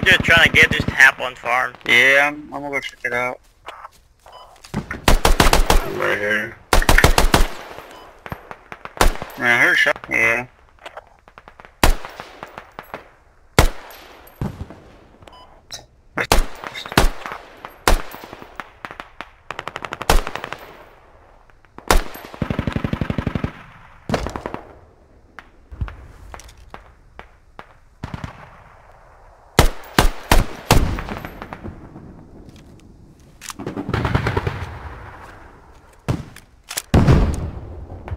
what you're trying to get just happened on farm. Yeah, I'm gonna go check it out. Right here. Man, I heard a shot. Yeah.